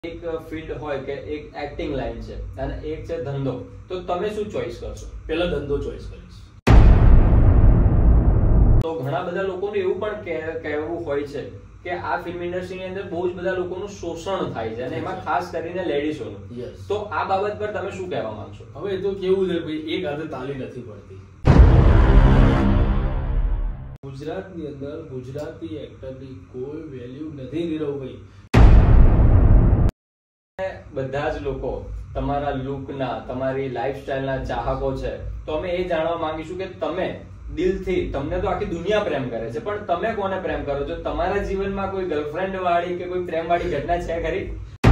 એક ફિલ્ડ હોય કે એક એક્ટિંગ લાઈન છે અને એક છે ધંધો, તો તમે શું ચોઈસ કરશો? પહેલા ધંધો ચોઈસ કરીશ. તો ઘણા બધા લોકોનું એવું પણ કહેવું હોય છે કે આ ફિલ્મ ઇન્ડસ્ટ્રીની અંદર બહુ જ બધા લોકોનું શોષણ થાય છે અને એમાં ખાસ કરીને લેડીઝોનું. યસ. તો આ બાબત પર તમે શું કહેવા માંગશો? હવે એ તો કેવું છે ભાઈ, એક હાથે તાલી નથી પડતી. ગુજરાતની અંદર ગુજરાતી એક્ટરની કોઈ વેલ્યુ નથી નીરવભાઈ. બધા જ લોકો તમારા લુકના, તમારી લાઈફસ્ટાઈલના ચાહકો છે, તો અમે એ જાણવા માંગીશું કે તમે દિલથી, તમને તો આખી દુનિયા પ્રેમ કરે છે, પણ તમે કોને પ્રેમ કરો છો? તમારા જીવનમાં કોઈ ગર્લફ્રેન્ડ વાળી કે કોઈ પ્રેમ વાળી ઘટના છે ખરી?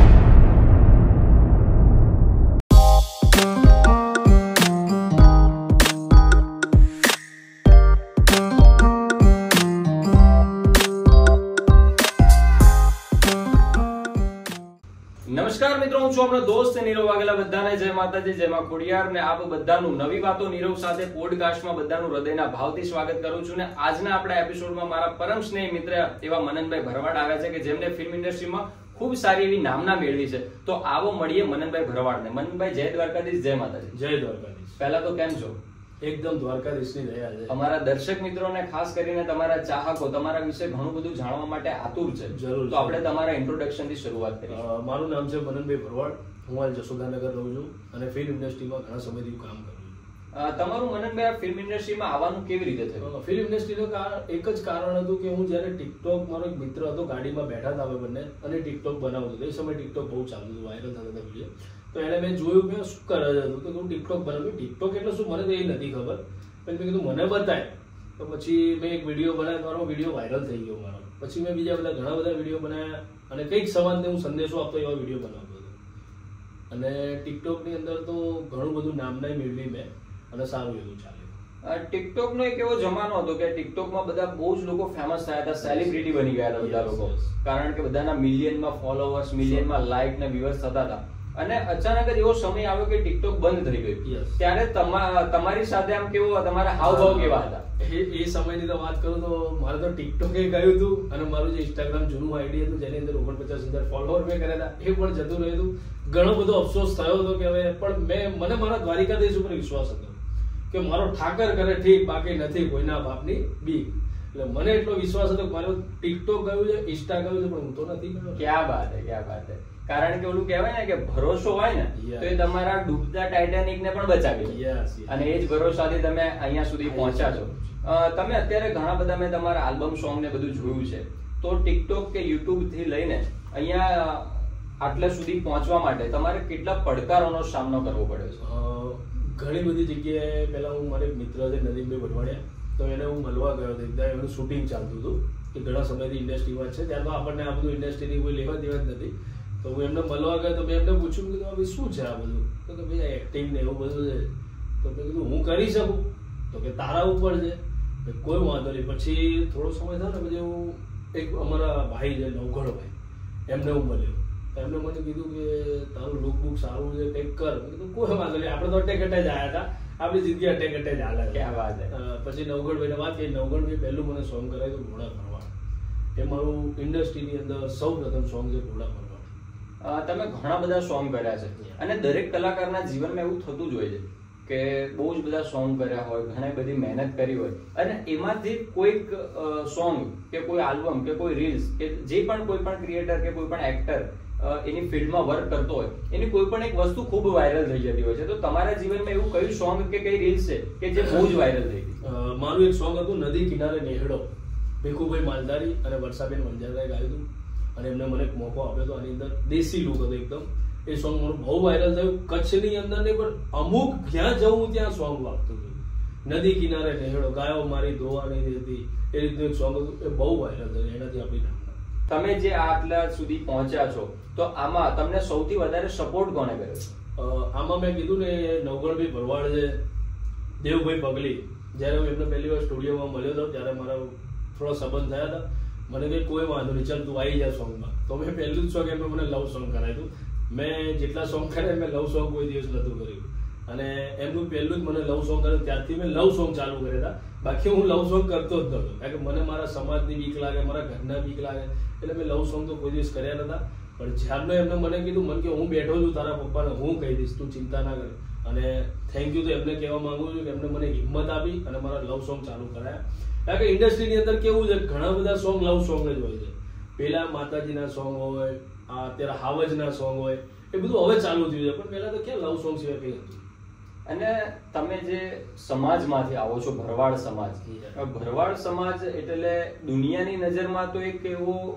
નમસ્કાર મિત્રો, હું છું આપણો દોસ્ત નીરવ વાઘેલા. બધાને જય માતાજી, જય માં ખોડિયાર. ને આપ બધાનું નવી વાતો નીરવ સાથે પોડકાસ્ટમાં બધાનું હૃદયના ભાવથી સ્વાગત કરું છું. ને આજના આપણા એપિસોડમાં મારા પરમ સ્નેહી મિત્ર એવા મનનભાઈ ભરવાડ આવ્યા છે કે જેમને ફિલ્મ ઇન્ડસ્ટ્રીમાં ખૂબ સારી એવી નામના મેળવી છે. તો આવો મળીએ મનનભાઈ ભરવાડને. મનનભાઈ, જય દ્વારકાધીશ, જય માતાજી. જય દ્વારકાધીશ. પહેલા તો કેમ છો? એકદમ દ્વારકાધીશની દયા છે. અમારા દર્શક મિત્રોને, ખાસ કરીને તમારા ચાહકો તમારા વિશે ઘણું બધું જાણવા માટે આતુર છે. જરૂર. તો આપણે તમારા ઇન્ટ્રોડક્શન થી શરૂઆત કરીએ. મારું નામ છે મનનભાઈ ભરવાડ. હું હાલ જશોદાનગર રહું છું અને ફિલ્મ ઇન્ડસ્ટ્રીમાં ઘણા સમયથી કામ કરું છું. તમારું મનનભાઈ આ ફિલ્મ ઇન્ડસ્ટ્રીમાં આવવાનું કેવી રીતે થયું? ફિલ્મ ઇન્ડસ્ટ્રીનું એક જ કારણ હતું કે હું જ્યારે ટિકટોક, મારો એક મિત્ર હતો, ગાડીમાં બેઠા હતા અમે બંને અને ટિકટોક બનાવતો હતો. એ સમયે ટિકટોક બહુ ચાલતું હતું, વાયરલ થતા હતા વિડીયો. તો એને મેં જોયું કે શું કરે છે તો હું ટિકટોક બનાવ્યું. ટિકટોક એટલે શું મને તો એ નથી ખબર, પણ મેં કીધું મને બતાય. તો પછી મેં એક વિડીયો બનાવ્યો, મારો વિડીયો વાયરલ થઈ ગયો મારો. પછી મેં બીજા ઘણા બધા વિડીયો બનાવ્યા અને કંઈક સમાજને હું સંદેશો આપતો એવા વિડીયો બનાવતો હતો. અને ટિકટોકની અંદર તો ઘણું બધું નામના મેળવી મેં અને સારું એવું ચાલ્યું. ટિકટોક નો એક એવો જમાનો હતો કે ટિકટોકમાં બધા બહુ જ લોકો ફેમસ થયા હતા, સેલિબ્રિટી બની ગયા હતા બધા લોકો, કારણ કે બધાના મિલિયનમાં ફોલોવર્સ, મિલિયનમાં લાઈક ને વ્યુઅર્સ થતા હતા. અને અચાનક જ એવો સમય આવ્યો કે ટિકટોક બંધ થઈ ગયું. ત્યારે તમારી સાથે આમ કેવો, તમારા હાવભાવ કેવા હતા? એ સમયની તો વાત કરું તો મારે તો ટિકટોક એ ગયું હતું અને મારું જે ઇન્સ્ટાગ્રામ જૂનું આઈડી હતું જેની અંદર 49,000 ફોલોવર મેં કર્યા હતા એ પણ જતું રહ્યું હતું. ઘણો બધો અફસોસ થયો હતો કે હવે પણ મને મારા દ્વારિકાધીશ ઉપર વિશ્વાસ હતો કે મારો ઠાકર કરે ઠીક, બાકી નથી કોઈના બાપની બીક. એટલે મને એટલો વિશ્વાસ હતો કે મારું ટિકટોક ગયું છે, ઇન્સ્ટા ગયું છે, પણ હું તો નથી ગયો. ક્યાં વાત હે, ક્યાં વાત હે. કારણ કે ઓલું કહેવાય ને કે ભરોસો હોય ને તો એ તમારા ડૂબતા ટાઇટેનિક ને પણ બચાવી. અને એ જ ભરોસાથી તમે અહીંયા સુધી પહોંચ્યા છો. તમે અત્યારે ઘણા બધા, મેં તમારા આલ્બમ સોંગ ને બધું જોયું છે, તો ટિકટોક કે યુટ્યુબ થી લઈને અહીંયા આટલા સુધી પહોંચવા માટે તમારે કેટલા પડકારોનો સામનો કરવો પડ્યો છે? ઘણી બધી જગ્યાએ. પહેલા હું મારે મિત્ર છે નદીમભાઈ ભટવાડિયા, તો એને હું મળવા ગયો હતો. એકદમ એનું શૂટિંગ ચાલતું હતું કે ઘણા સમયથી ઇન્ડસ્ટ્રીમાં છે, ત્યાં તો આપણને આ બધું ઇન્ડસ્ટ્રીની કોઈ લેવા દેવા જ નથી. તો હું એમને મળવા ગયો તો મેં એમને પૂછ્યું કે ભાઈ શું છે આ બધું? તો કે ભાઈ એક્ટિંગ ને એવું બધું છે. તો મેં કીધું હું કરી શકું? તો કે તારા ઉપર છે. કોઈ વાંધો નહીં. પછી થોડો સમય થયો ને પછી હું એક અમારા ભાઈ છે નવઘણભાઈ, એમને હું મળ્યો. એમને મને કીધું કે તારું લુક બુક સારું છે, કંઈક કર. મેં કીધું કોઈ વાંધો નહીં, આપણે તો અટેકટે જ આવ્યા હતા, આપણી જિંદગી અટેકટે જ હાલે. ક્યાં વાત છે. પછી નવઘણભાઈને વાત કરી. નવઘણભાઈ પહેલું મને સોંગ કરાવ્યું ઘોડા ભરવાડ. એ મારું ઇન્ડસ્ટ્રીની અંદર સૌ પ્રથમ સોંગ છે ઘોડા ભરવાડ. તમે ઘણા બધા સોંગ કર્યા છે અને દરેક કલાકારના જીવનમાં એવું થતું જ હોય છે કે બહુ જ બધા સોંગ કર્યા હોય, ઘણી બધી મહેનત કરી હોય અને એમાંથી કોઈક સોંગ કે કોઈ આલ્બમ કે કોઈ રીલ્સ કે જે પણ કોઈ પણ ક્રિએટર કે કોઈ પણ એક્ટર એની ફિલ્ડમાં વર્ક કરતો હોય, એની કોઈ પણ એક વસ્તુ ખૂબ વાયરલ થઈ જતી હોય છે. તો તમારા જીવનમાં એવું કયું સોંગ કે કઈ રીલ્સ છે કે જે બહુ જ વાયરલ થઈ ગઈ? મારું એક સોંગ હતું નદી કિનારે નેહડો, ભીખુભાઈ માલધારી અને વર્ષાબેન વંજારાએ ગાયું હતું અને એમને મને એક મોકો આપ્યો હતો. આની અંદર દેશી લુક હતો એકદમ. એ સોંગ મારું બહુ વાયરલ થયું. કચ્છની અંદર નહીં પણ અમુક જ્યાં જવું ત્યાં સોંગ વાગતું હતું. નદી કિનારે નેહડો, ગાયો મારી ધોવાની હતી, એ રીતનું એક સોંગ હતું. એ બહુ વાયરલ થયું. એનાથી આપણી નામ. તમે જે આટલા સુધી પહોંચ્યા છો, તો આમાં તમને સૌથી વધારે સપોર્ટ કોને કર્યો? આમાં મેં કીધું ને, નવઘણભાઈ ભરવાડ છે, દેવભાઈ પગલી. જ્યારે હું એમને પહેલી વાર સ્ટુડિયોમાં મળ્યો હતો ત્યારે મારા થોડા સંબંધ થયા હતા. મને કંઈ કોઈ વાંધો નહીં, ચાલ તું આવી જા સોંગમાં. તો મેં પહેલું જ સોંગ એમને મને લવ સોંગ કરાવ્યું. મેં જેટલા સોંગ કર્યા મેં લવ સોંગ કોઈ દિવસ નહોતું કર્યું. અને એમનું પહેલું જ મને લવ સોંગ કર્યું, ત્યારથી મેં લવ સોંગ ચાલુ કર્યા હતા. બાકી હું લવ સોંગ કરતો જ નહોતો, કારણ કે મને મારા સમાજની બીક લાગે, મારા ઘરના બીક લાગે, એટલે મેં લવ સોંગ તો કોઈ દિવસ કર્યા નતા. પણ જ્યારનો એમને મને કીધું મને કે હું બેઠો છું તારા પપ્પાને હું કહી દઈશ તું ચિંતા ના કરે, અને થેન્ક યુ તો એમને કહેવા માંગુ છું કે એમને મને હિંમત આપી અને મારા લવ સોંગ ચાલુ કરાયા. કારણ કે ઇન્ડસ્ટ્રીની અંદર કેવું છે, ઘણા બધા સોંગ લવ સોંગ જ હોય છે. પેલા માતાજીના સોંગ હોય, અત્યારે હાવજના સોંગ હોય, એ બધું હવે ચાલુ થયું છે, પણ પહેલા તો ક્યાં લવ સોંગ સિવાય કઈ હતું. અને તમે જે સમાજમાંથી આવો છો, ભરવાડ સમાજ, ભરવાડ સમાજ એટલે દુનિયાની નજરમાં તો એક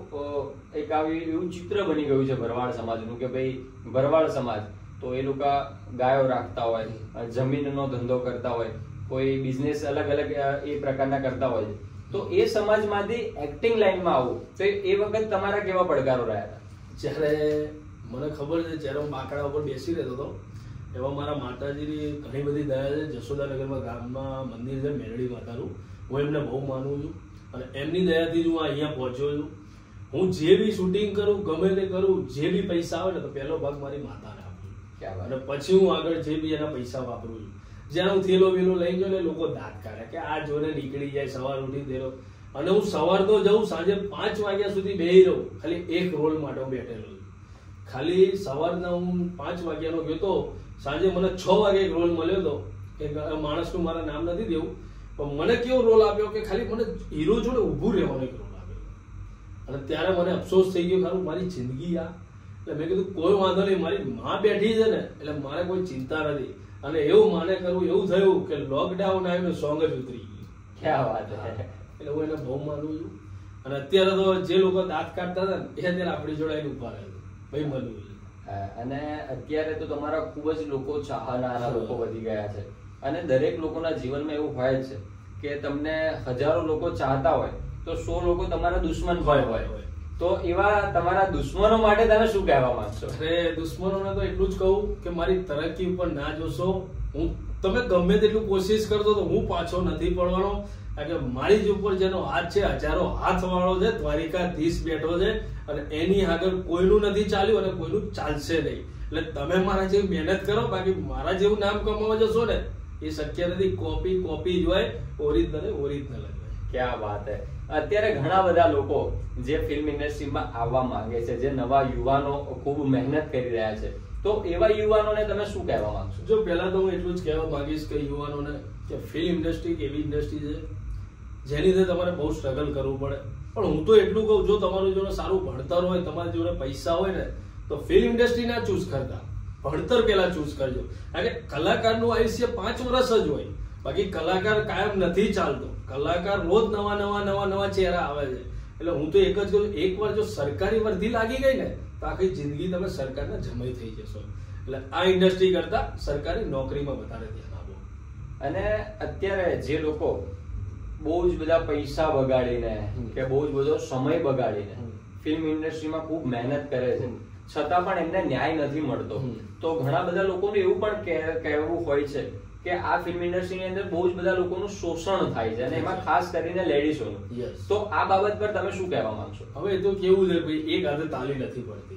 એવું ચિત્ર બની ગયું છે ભરવાડ સમાજનું કે ભાઈ ભરવાડ સમાજ તો એ લોકો ગાયો રાખતા હોય, જમીનનો ધંધો કરતા હોય, કોઈ બિઝનેસ અલગ અલગ એ પ્રકારના કરતા હોય છે. તો એ સમાજમાંથી એક્ટિંગ લાઈનમાં આવું તો એ વખત તમારા કેવા પડકારો રહ્યા હતા? જ્યારે મને ખબર છે, જ્યારે હું બાકડા ઉપર બેસી રહેતો હતો એવા મારા માતાજીની ઘણી બધી દયા છે. જશોદાનગરમાં ગામમાં મંદિર છે મેરડી માતાનું, હું એમને બહુ માનું છું અને એમની દયાથી જ હું અહીંયા પહોંચ્યો છું. હું જે બી શૂટિંગ કરું, ગમે તે કરું, જે બી પૈસા આવે ને તો પહેલો ભાગ મારી માતાને આપું છું અને પછી હું આગળ જે બી એના પૈસા વાપરું છું. જ્યારે હું થેલો વેલો લઈ જાઉં ને લોકો દાંત કાઢે કે આ જોને નીકળી જાય સવાર ઉઠી થેલો, અને હું સવાર તો જાઉં, સાંજે 5 વાગ્યા સુધી બેહી રહું ખાલી એક રોલ માટે હું બેઠેલો છું. ખાલી સવારના હું 5 વાગ્યાનો ગયો તો સાંજે મને 6 વાગે એક રોલ મળ્યો હતો. એક માણસનું મારા નામ નથી દેવું, પણ મને કેવો રોલ આપ્યો કે ખાલી મને હીરો જોડે ઊભું રહેવાનો એક રોલ આપ્યો. અને ત્યારે મને અફસોસ થઈ ગયો, ખારું મારી જિંદગી આ. એટલે મેં કીધું કોઈ વાંધો નહીં, મારી માં બેઠી છે ને એટલે મારે કોઈ ચિંતા નથી. અને એવું માને કરવું, એવું થયું કે લોકડાઉન આવ્યું, સોંગ જ ઉતરી ગયું. ક્યાં વાત છે. એટલે હું એને બહુ માનું છું. અને અત્યારે તો જે લોકો દાંત કાઢતા હતા ને એ અત્યારે આપણી જોડે આવીને ઉભા રહે ભાઈ મળવું છે. અને અત્યારે તો તમારા ખૂબ જ લોકો ચાહનારા લોકો વધી ગયા છે અને દરેક લોકોના જીવનમાં એવું હોય છે કે તમને 1000 લોકો ચાહતા હોય તો 100 લોકો તમારા દુશ્મન હોય. તો એવા તમારા દુશ્મનો માટે તમે શું કહેવા માંગશો? અરે દુશ્મનોને તો એટલું જ કહું કે મારી તરક્કી ઉપર ના જોશો. તમે ગમે તેટલું કોશિશ કરતો તો હું પાછો નથી પડવાનો. કારણ કે મારી જ ઉપર જેનો હાથ છે, 1000 હાથ વાળો છે, દ્વારિકાધીશ બેઠો છે અને એની આગળ કોઈનું નથી ચાલ્યું અને કોઈનું ચાલશે નહીં. એટલે તમે મારા જેવી મહેનત કરો, બાકી મારા જેવું નામ કમાવા જશો ને એ શક્ય નથી. કોપી જ હોય, ઓરિજિનલ જ હોય. ક્યાં વાત હે. અત્યારે ઘણા બધા લોકો જે ફિલ્મ ઇન્ડસ્ટ્રીમાં આવવા માંગે છે, જે નવા યુવાનો ખૂબ મહેનત કરી રહ્યા છે, તો એવા યુવાનોને તમે શું કહેવા માંગશો? જો પહેલા તો હું એટલું જ કહેવા માંગીશ કે યુવાનોને કે ફિલ્મ ઇન્ડસ્ટ્રી એક એવી ઇન્ડસ્ટ્રી છે જેની અંદર તમારે બહુ સ્ટ્રગલ કરવું પડે. પણ હું તો એટલું કહું, જો તમારું જોડે સારું ભણતર હોય, તમારી જોડે પૈસા હોય ને તો ફિલ્મ ઇન્ડસ્ટ્રી ના ચૂઝ કરતા ભણતર પેલા ચૂઝ કરજો. કારણ કે કલાકારનું આયુષ્ય 5 વર્ષ જ હોય, બાકી કલાકાર કાયમ નથી ચાલતો. કલાકાર રોજ નવા ચહેરા આવે છે. એટલે હું તો એક જ કહું, એકવાર જો સરકારી વર્દી લાગી ગઈ ને તો આખી જિંદગી તમે સરકારના જમાઈ થઈ જશો. એટલે આ ઇન્ડસ્ટ્રી કરતા સરકારી નોકરીમાં વધારે ધ્યાન આપો. અને અત્યારે જે લોકો બહુ જ બધા પૈસા બગાડીને કે બહુ જ બધો સમય બગાડીને ફિલ્મ ઇન્ડસ્ટ્રીમાં ખૂબ મહેનત કરે છે, છતાં પણ એમને ન્યાય નથી મળતો, તો ઘણા બધા લોકોનું એવું પણ કહેવું હોય છે કે આ ફિલ્મ ઇન્ડસ્ટ્રીની અંદર બહુ જ બધા લોકોનું શોષણ થાય છે અને એમાં ખાસ કરીને લેડીઝોનું. તો આ બાબત પર તમે શું કહેવા માંગશો? હવે તો કેવું છે ભાઈ, એક હાથે તાલી નથી પડતી.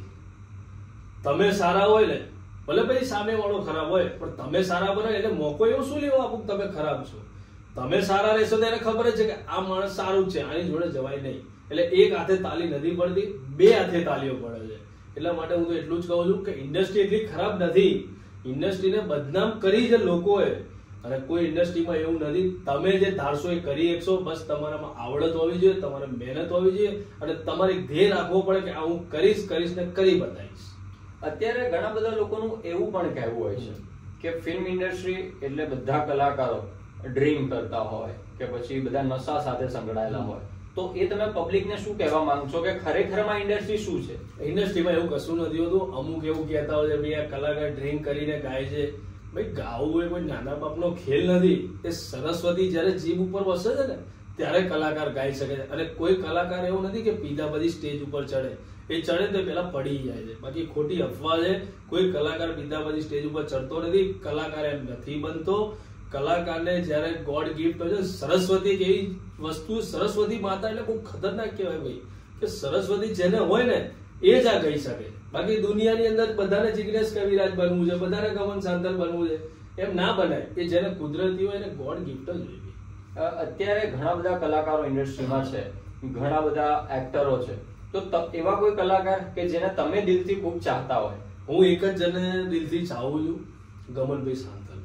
તમે સારા હોય ને, ભલે ભાઈ સામે વાળો ખરાબ હોય, પણ તમે સારા બનો એટલે મોકો એવો શું લેવો આપું તમે ખરાબ છો. તમે સારા રહેશો તો એને ખબર જ છે કે આ માણસ સારું છે, આની જોડે જવાય નહીં. એટલે એક હાથે તાલી નથી પડતી, 2 હાથે તાલીઓ પડે છે. એટલા માટે હું તો એટલું જ કહું છું કે ઇન્ડસ્ટ્રી એટલી ખરાબ નથી. ઇન્ડસ્ટ્રીને બદનામ કરી છે લોકોએ, અને કોઈ ઇન્ડસ્ટ્રીમાં એવું નથી. તમે જે ધારશો એ કરી શકશો. બસ તમારામાં આવડત હોવી જોઈએ, તમારે મહેનત હોવી જોઈએ અને તમારે ધ્યેય રાખવો પડે કે આ હું કરીશ ને કરી બતાવીશ. અત્યારે ઘણા બધા લોકોનું એવું પણ કહેવું હોય છે કે ફિલ્મ ઇન્ડસ્ટ્રી એટલે બધા કલાકારો ડ્રીમ કરતા હોય કે પછી બધા નશા સાથે સંકળાયેલા હોય. તો એ તમે પબ્લિકને શું કહેવા માંગશો કે ખરેખરમાં ઇન્ડસ્ટ્રી શું છે? ઇન્ડસ્ટ્રીમાં એવું કશું નથી હોતું. અમુક એવું કહેતા હોય છે ભાઈ આ કલાકાર ડ્રિંક કરીને ગાય છે. ભાઈ ગાવું એ કોઈ નાના બાપનો ખેલ નથી. એ સરસ્વતી જયારે જીભ ઉપર વસે છે ને ત્યારે કલાકાર ગાઈ શકે છે. અને કોઈ કલાકાર એવું નથી કે પીધા બધી સ્ટેજ ઉપર ચડે. એ ચડે તો પેલા પડી જાય છે. બાકી ખોટી અફવા છે. કોઈ કલાકાર પીધા બધી સ્ટેજ ઉપર ચડતો નથી. કલાકાર એમ નથી બનતો. કલાકારને જયારે ગોડ ગિફ્ટ હોય છે, સરસ્વતી કેવી વસ્તુ, સરસ્વતી માતા એટલે બહુ ખતરનાક કહેવાય ભાઈ, કે સરસ્વતી જેને હોય ને એ જ આ કહી શકે. બાકી દુનિયાની અંદર બધાને જિગ્નેશ કવિરાજ બનવું છે, બધાને ગમન સાંતલ બનવું છે, એમ ના બનાય. એ જેને કુદરતી હોય એને ગોડ ગિફ્ટ જ હોય. અત્યારે ઘણા બધા કલાકારો ઇન્ડસ્ટ્રીમાં છે, ઘણા બધા એક્ટરો છે, તો એવા કોઈ કલાકાર કે જેને તમે દિલથી ખૂબ ચાહતા હોય? હું એક જ જણને દિલથી ચાહું છું, ગમનભાઈ સાંથલ.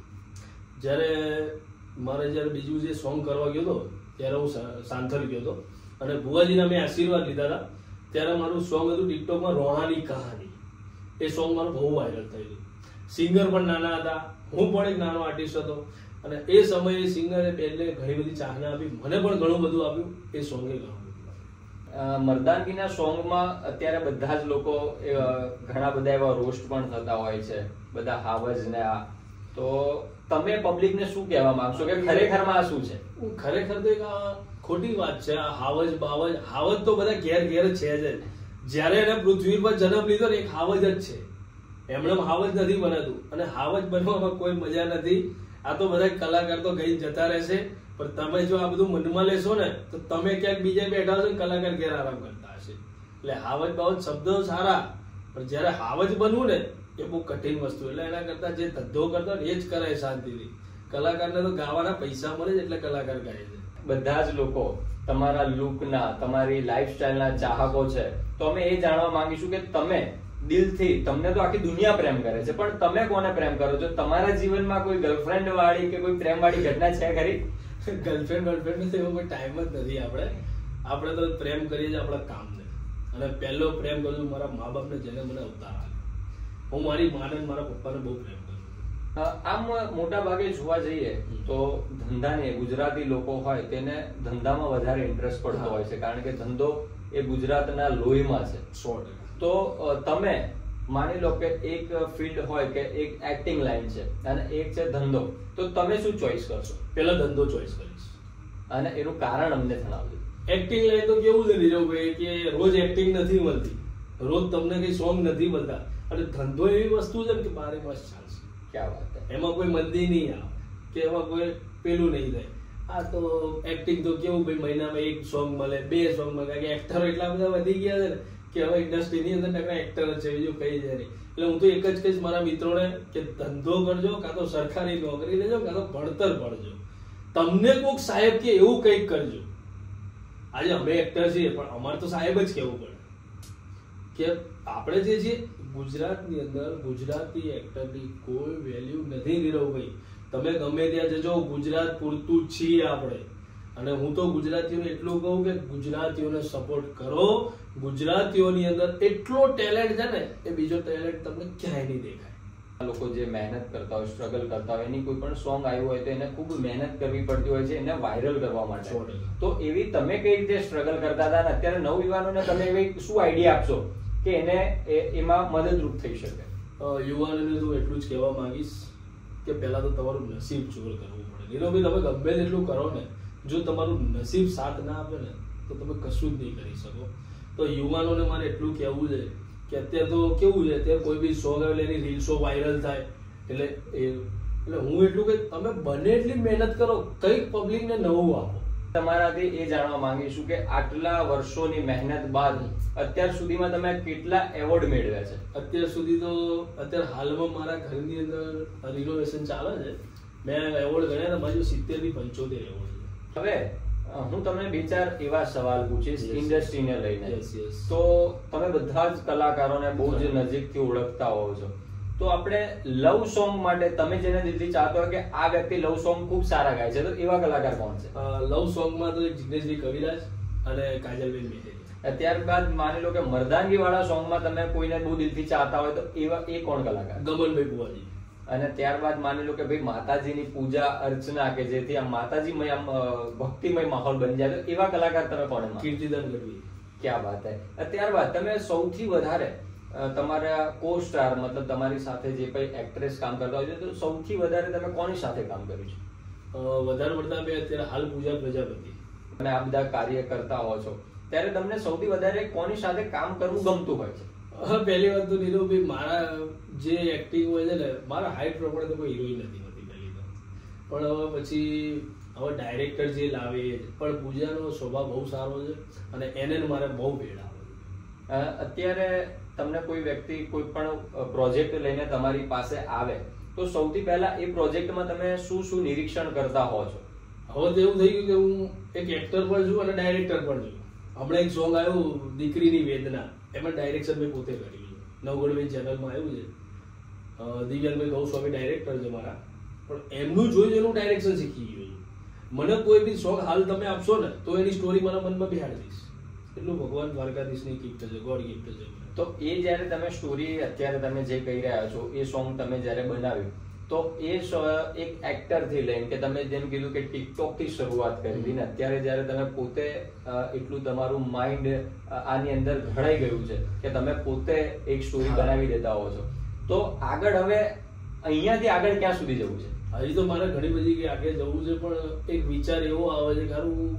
જ્યારે બીજું જે સોંગ કરવા ગયો હતો ત્યારે હું સાંથલ ગયો હતો અને ભુવાજીના મેં આશીર્વાદ લીધા હતા. ત્યારે મારું સોંગ હતું ટિકટોકમાં રોણાની કહાની. એ સોંગ મારું બહુ વાયરલ થયેલું. સિંગર પણ નાના હતા, હું પણ એક નાનો આર્ટિસ્ટ હતો અને એ સમયે સિંગરે બેનને ઘણી બધી ચાહના આપી, મને પણ ઘણું બધું આપ્યું. એ સોંગે ઘણું બધું. મર્દાનગીના સોંગમાં અત્યારે બધા જ લોકો ઘણા બધા એવા રોસ્ટ પણ થતા હોય છે, બધા હાવજ ને આ. તો તમે પબ્લિકને શું કહેવા માંગશો કે ખરેખરમાં આ શું છે? ખરેખર તો એક ખોટી વાત છે આ હાવજ બાવજ. હાવજ તો બધા ઘેર ઘેર છે જ. જ્યારે એને પૃથ્વી પર જન્મ લીધો ને એક હાવજ જ છે, એમણે હાવજ નથી બનાતું અને હાવજ બનવામાં કોઈ મજા નથી. આ તો બધા કલાકાર તો ગઈ જતા રહેશે, પણ તમે જો આ બધું મનમાં લેશો ને તો તમે ક્યાંક બીજે બેઠા હશો ને કલાકાર ઘેર આરામ કરતા હશે. એટલે હાવજ બાવજ શબ્દો સારા, પણ જયારે હાવજ બનવું ને એ બહુ કઠિન વસ્તુ. એટલે એના કરતા જે ધંધો કરતો એ જ કરાય શાંતિથી. કલાકારને તો ગાવાના પૈસા મળે જ એટલે કલાકાર ગાય છે. બધા જ લોકો તમારા લુકના, તમારી લાઈફસ્ટાઈલના ચાહકો છે, તો અમે એ જાણવા માંગીશું કે તમે દિલથી, તમને તો આખી દુનિયા પ્રેમ કરે છે, પણ તમે કોને પ્રેમ કરો છો? તમારા જીવનમાં કોઈ ગર્લફ્રેન્ડ વાળી કે કોઈ પ્રેમ વાળી ઘટના છે ખરી? ગર્લફ્રેન્ડ એવો કોઈ ટાઈમ જ નથી. આપણે તો પ્રેમ કરીએ છીએ આપણા કામને. અને પહેલો પ્રેમ કરું મારા મા બાપને, જેને મને અવતાર આપ્યો. હું મારી માને મારા પપ્પાને બહુ પ્રેમ કરું. આમ મોટા ભાગે જોવા જઈએ તો ધંધાને, ગુજરાતી લોકો હોય તેને ધંધામાં વધારે ઇન્ટરેસ્ટ પડતો હોય છે, કારણ કે ધંધો એ ગુજરાતના લોહીમાં છે. 100%. તો તમે માની લો કે એક ફિલ્ડ હોય કે એક એક્ટિંગ લાઈન છે અને એક છે ધંધો, તો તમે શું ચોઈસ કરશો? પેલા ધંધો ચોઈસ કરીશ. અને એનું કારણ અમને જણાવજો. એક્ટિંગ લાઈન તો કેવું છે નીરવભાઈ કે રોજ એક્ટિંગ નથી મળતી, રોજ તમને કઈ સોંગ નથી મળતા. અને ધંધો એવી વસ્તુ છે ને કે 12 માસ ચાલશે. ક્યાં વાત છે? એમાં કોઈ મંદી નહીં આવે કે એમાં કોઈ પેલું નહીં થાય. આ તો એક્ટિંગ તો કેવું ભાઈ મહિનામાં એક સોંગ મળે, 2 સોંગ મળે, કારણ કે એક્ટરો એટલા બધા વધી ગયા છે ને કે હવે ઇન્ડસ્ટ્રીની અંદર ટકા એક્ટર જ છે, બીજું કઈ છે નહીં. એટલે હું તો એક જ કહીશ મારા મિત્રોને કે ધંધો કરજો, કાં તો સરકારી નોકરી લેજો, કાં તો ભણતર ભણજો. તમને કોઈક સાહેબ કે એવું કંઈક કરજો. આજે અમે એક્ટર છીએ પણ અમારે તો સાહેબ જ કહેવું પડે કે આપણે જે છે ગુજરાતની અંદર ગુજરાતી એક્ટરની કોઈ વેલ્યુ નથી નીરવભાઈ. તમે ગમે ત્યાં જજો, ગુજરાત પૂરતું જ છીએ આપણે. અને હું તો ગુજરાતીઓને એટલું કહું કે ગુજરાતીઓને સપોર્ટ કરો. ગુજરાતીઓની અંદર એટલો ટેલેન્ટ છે ને, એ બીજો ટેલેન્ટ તમને ક્યાંય નહીં દેખાય. લોકો જે મહેનત કરતા હોય, સ્ટ્રગલ કરતા હોય, એની કોઈ પણ સોંગ આવ્યું હોય તો એને ખૂબ મહેનત કરવી પડતી હોય છે એને વાયરલ કરવા માટે. તો એવી તમે કઈ રીતે સ્ટ્રગલ કરતા હતા અને અત્યારે નવયુવાનોને તમે એવી શું આઈડિયા આપશો કે એને એમાં મદદરૂપ થઈ શકે? યુવાનોને તો એટલું જ કહેવા માંગીશ કે પહેલા તો તમારું નસીબ જોર કરવું પડે. નીરવભાઈ તમે ગમે તેટલું કરો ને, જો તમારું નસીબ સાથ ના આપે ને તો તમે કશું જ નહીં કરી શકો. તો યુવાનોને મારે એટલું કહેવું છે કે અત્યારે તો કેવું છે, અત્યારે કોઈ બી સોંગ આવે એની રીલ્સો વાયરલ થાય. એટલે હું એટલું કે તમે બને એટલી મહેનત કરો, કંઈક પબ્લિકને નવું આપો. તમારાથી એ જાણવા માંગીશું કે આટલા વર્ષોની મહેનત બાદ અત્યાર સુધીમાં તમે કેટલા એવોર્ડ મેળવ્યા છે? અત્યાર સુધી તો અત્યારે હાલમાં મારા ઘરની અંદર રિનોવેશન ચાલે છે. મેં એવોર્ડ ગણ્યા હતા, મારી 70 થી 75 એવોર્ડ છે. હવે હું તમને 2-4 એવા સવાલ પૂછીશ ઇન્ડસ્ટ્રીને લઈને. તો તમે બધા જ કલાકારોને બહુ જ નજીકથી ઓળખતા હોવ છો, તો આપણે લવ સોંગ માટે તમે જેને દિલથી ચાહતો હોય કે આ વ્યક્તિ લવ સોંગ ખૂબ સારા ગાય છે, તો એવા કલાકાર કોણ છે? લવ સોંગમાં તો જિગ્નેશભાઈ કવિરાજ અને કાજલબેન મેહરી. ત્યારબાદ માની લો કે મર્દાનગી વાળા સોંગમાં તમે કોઈને બહુ દિલથી ચાહતા હોય તો એવા એ કોણ કલાકાર? ગમનભાઈ ભુવાજી. અને ત્યારબાદ માની લો કે ભાઈ માતાજીની પૂજા અર્ચના કે જેથી આમ માતાજીમય આમ ભક્તિમય માહોલ બની જાય, તો એવા કલાકાર તમે કોને? કીર્તિદાન ગઢવી. ક્યાં વાત હે. ત્યારબાદ તમે સૌથી વધારે તમારા કો સ્ટાર મતલબ તમારી સાથે જે કોઈ એક્ટ્રેસ કામ કરતા હોય છે, તો સૌથી વધારે તમે કોની સાથે કામ કર્યું છે? વધારે પડતા મેં અત્યારે હાલ પૂજા પ્રજાપતિ. તમે આ બધા કાર્ય કરતા હો છો ત્યારે તમને સૌથી વધારે કોની સાથે કામ કરવું ગમતું હોય છે? પહેલી વાત તો નીરવભાઈ, મારા જે એક્ટિંગ હોય છે ને, મારા હાઈટ પ્રમાણે તો કોઈ હિરોઈન નથી હોતી પહેલી તો. પણ હવે પછી હવે ડાયરેક્ટર જે લાવે, પણ પૂજાનો સ્વભાવ બહુ સારો છે અને એને મારે બહુ ભેળ આવે છે. અત્યારે તમને કોઈ વ્યક્તિ કોઈ પણ પ્રોજેક્ટ લઈને તમારી પાસે આવે તો સૌથી પહેલા એ પ્રોજેક્ટમાં તમે શું શું નિરીક્ષણ કરતા હો છો? હવે તો એવું થઈ ગયું કે હું એક એક્ટર પણ છું અને ડાયરેક્ટર પણ છું. હમણાં એક સોંગ આવ્યું દીકરીની વેદના, એમાં ડાયરેક્શન મેં પોતે કર્યું છે, નવગઢ ચેનલમાં આવ્યું છે. દિવ્યાંગભાઈ ગૌસ્વામી ડાયરેક્ટર છે મારા, પણ એમનું જોઈ એનું ડાયરેક્શન શીખી ગયું છું. મને કોઈ બી સોંગ હાલ તમે આપશો ને તો એની સ્ટોરી મારા મનમાં બેહાડી દઈશ. એટલું ભગવાન દ્વારકાધીશની ગિફ્ટ છે, ગોડ ગિફ્ટ છે. તો એ જ્યારે તમે સ્ટોરી અત્યારે તમે જે કહી રહ્યા છો એ સોંગ તમે જ્યારે બનાવ્યું તો એ એક એક્ટર થી લઈને કે તમે જેમ કીધું કે ટિકટોક થી શરૂઆત કરી હતી ને અત્યારે જ્યારે તમે પોતે એટલું તમારું માઇન્ડ આની અંદર ઘડાઈ ગયું છે કે તમે પોતે એક સ્ટોરી બનાવી દેતા હો છો, તો આગળ હવે અહીંયાથી આગળ ક્યાં સુધી જવું છે? હજી તો મારે ઘણી બધી કે આગળ જવું છે, પણ એક વિચાર એવો આવે છે કે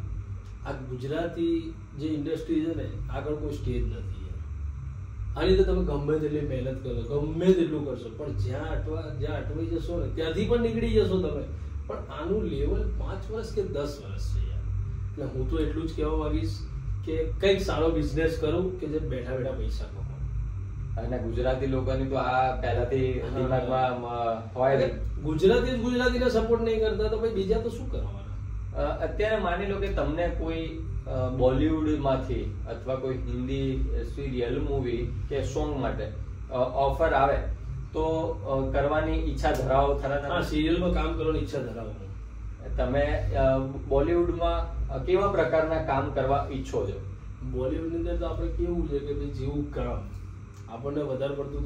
આ ગુજરાતી જે ઇન્ડસ્ટ્રી છે ને આગળ કોઈ સ્ટેજ નથી. આની તો તમે ગમે તેટલી મહેનત કરો, ગમે તેટલું કરશો, પણ જ્યાં અટવાઈ જશો ને ત્યાંથી પણ નીકળી જશો તમે, પણ આનું લેવલ 5 વર્ષ કે 10 વર્ષ છે યાર. એટલે હું તો એટલું જ કહેવા માંગીશ કે કંઈક સારો બિઝનેસ કરું કે જે બેઠા બેઠા પૈસા કમાવું. અને ગુજરાતી લોકોની તો આ પહેલાથી દિમાગમાં હોય, ગુજરાતીને સપોર્ટ નહીં કરતા તો ભાઈ બીજા તો શું કરવાના? અત્યારે માની લો કે તમને કોઈ બોલિવૂડ માંથી અથવા કોઈ હિન્દી સિરિયલ, મૂવી કે સોંગ માટે ઓફર આવે તો કરવાની ઈચ્છા ધરાવો ખરા? હા, સિરિયલમાં કામ કરવાની ઈચ્છા ધરાવો. તમે બોલિવૂડમાં કેવા પ્રકારના કામ કરવા ઈચ્છો છો? બોલિવૂડની અંદર તો આપણે કેવું છે કે ભાઈ જેવું કામ આપણને વધારે પડતું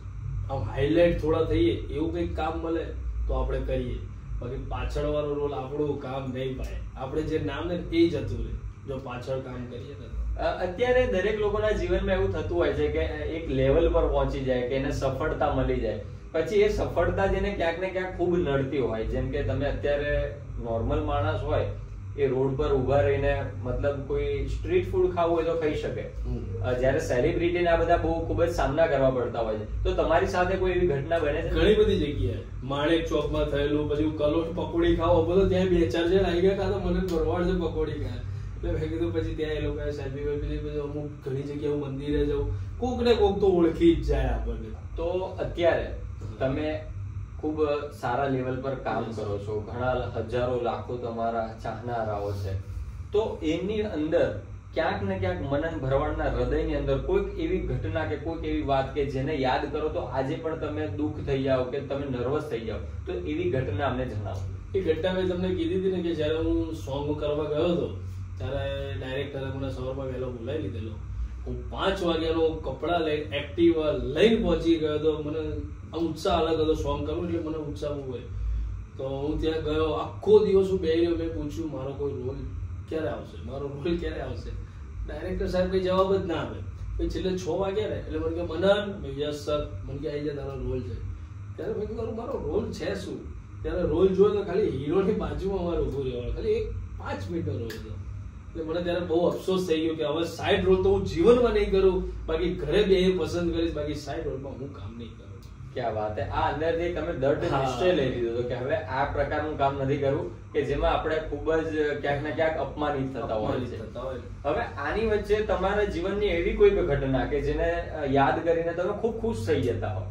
આમ હાઇલાઇટ થોડા થઈએ એવું કંઈક કામ મળે તો આપણે કરીએ, બાકી પાછળ વાળો રોલ આપણું કામ નહીં પાય. આપણે જે નામ ને એ જ હતું જો પાછળ કામ કરીએ ને. અત્યારે દરેક લોકોના જીવનમાં એવું થતું હોય છે કે એક લેવલ પર પહોંચી જાય કે એને સફળતા મળી જાય, પછી એ સફળતા જેને ક્યાંક ને ક્યાંક ખૂબ નડતી હોય. જેમ કે તમે અત્યારે નોર્મલ માણસ હોય એ રોડ પર ઉભા રહીને મતલબ કોઈ સ્ટ્રીટ ફૂડ ખાવું હોય તો ખાઈ શકે, જ્યારે સેલિબ્રિટીને આ બધા બહુ ખૂબ જ સામના કરવા પડતા હોય છે. તો તમારી સાથે કોઈ એવી ઘટના બને છે? ઘણી બધી જગ્યાએ માણેક ચોકમાં થયેલું, પછી કલોટ પકોડી ખાવો બધો ત્યાં 2-4 જણ આવી ગયા, કાં તો મને ભરવાડ છે પકોડી ખાય એટલે મેં કીધું પછી ત્યાં એ લોકો સેલ્ફી વેલ્ફી પછી અમુક ઘણી જગ્યાએ હું મંદિરે જાઉં, કોક ને કોક તો ઓળખી જ જાય આપણને. તો અત્યારે તમે ખૂબ સારા લેવલ પર કામ કરો છો, ઘણા હજારો લાખો તમારા ચાહનારાઓ છે, તો એની અંદર ક્યાંક ને ક્યાંક મનન ભરવાડના હૃદયની અંદર કોઈક એવી ઘટના કે કોઈક એવી વાત કે જેને યાદ કરો તો આજે પણ તમે દુઃખ થઈ જાઓ કે તમે નર્વસ થઈ જાઓ, તો એવી ઘટના અમને જણાવો. એ ઘટના મેં તમને કીધી હતી ને કે જ્યારે હું સોંગ કરવા ગયો હતો ત્યારે ડાયરેક્ટરે મને સવારમાં વહેલો બોલાવી લીધેલો. હું 5 વાગ્યાનો કપડા લઈને એક્ટિવા લઈને પહોંચી ગયો હતો. મને ઉત્સાહ અલગ હતો, સોંગ કરવું એટલે મને ઉત્સાહ બહુ હોય. તો હું ત્યાં ગયો, આખો દિવસ હું બેહી રહ્યો. મેં પૂછ્યું મારો કોઈ રોલ ક્યારે આવશે, મારો રોલ ક્યારે આવશે? ડાયરેક્ટર સાહેબ કઈ જવાબ જ ના આપે. પછી છેલ્લે 6 વાગ્યા ને એટલે મને કે મનન, યસ સર, મને કે આવી જાય તારો રોલ છે. ત્યારે મેં કીધું મારો રોલ છે શું? ત્યારે રોલ જોયો તો ખાલી હીરોની બાજુમાં મારે ઉભું રહેવાનું, ખાલી 5 મિનિટનો રોલ હતો. એટલે મને ત્યારે બહુ અફસોસ થઈ ગયો કે હવે સાઈડ રોલ તો હું જીવનમાં નહીં કરું, બાકી ઘરે બે પસંદ કરીશ, બાકી સાઈડ રોલમાં હું કામ નહીં કરું. ક્યાં વાત હે! આ અંદરથી તમે દૃઢ નિશ્ચય લઈ લીધો હતો કે હવે આ પ્રકારનું કામ નથી કરવું કે જેમાં આપણે ખૂબ જ ક્યાંક ને ક્યાંક અપમાનિત થતા હોય છે. હવે આની વચ્ચે તમારા જીવનની એવી કોઈ ઘટના કે જેને યાદ કરીને તમે ખૂબ ખુશ થઈ જતા હો?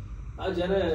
આ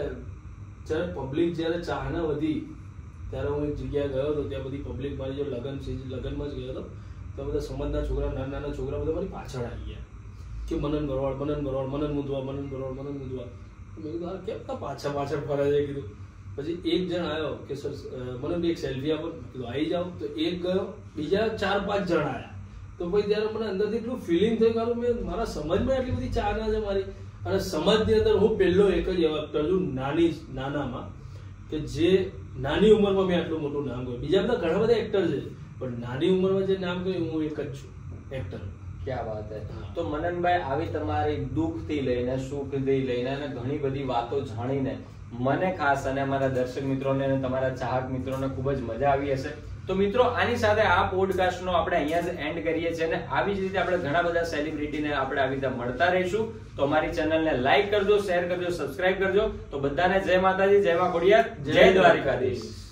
જ્યારે પબ્લિક જ્યારે ચાહના વધી ત્યારે હું એક જગ્યાએ ગયો હતો, ત્યાં બધી પબ્લિક મારી જો લગ્નમાં જ ગયો હતો, તો બધા સમાજના છોકરા, નાના છોકરા બધા મારી પાછળ આવી ગયા કે મનન ભરવાડ, મનન ભરવાડ, મનન મુંદવા, મનન ભરવાડ, મનન મુંદવા. મેં કીધું આ કેમ પાછળ ફરે છે કીધું. પછી એક જણ આવ્યો કે સર મને એક સેલ્ફી આપો, કીધું આવી જાઓ. તો એક ગયો, બીજા 4-5 જણ આવ્યા. તો પછી ત્યારે મને અંદરથી એટલું ફિલિંગ થયું કે મેં મારા સમાજમાં એટલી બધી ચાહના છે મારી, અને સમાજની અંદર હું પહેલો એક જ એવા એક્ટર છું નાનામાં કે જે નાની ઉંમરમાં મેં આટલું મોટું નામ કર્યું. બીજા બધા ઘણા બધા એક્ટર છે, પણ નાની ઉંમરમાં જે નામ કર્યું હું એક જ છું એક્ટર. ક્યાં વાત હે! તો મનનભાઈ, આવી તમારી દુઃખથી લઈને સુખથી લઈને અને ઘણી બધી વાતો જાણીને મને ખાસ અને અમારા દર્શક મિત્રોને અને તમારા ચાહક મિત્રોને ખૂબ જ મજા આવી હશે. તો મિત્રો, આની સાથે આ પોડકાસ્ટનો આપણે અહીંયા જ એન્ડ કરીએ છીએ અને આવી જ રીતે આપણે ઘણા બધા સેલિબ્રિટીને આપણે આવી રીતે મળતા રહીશું. તો અમારી ચેનલને લાઈક કરજો, શેર કરજો, સબસ્ક્રાઇબ કરજો. તો બધાને જય માતાજી, જય મા ખોડિયાર, જય દ્વારિકાધીશ.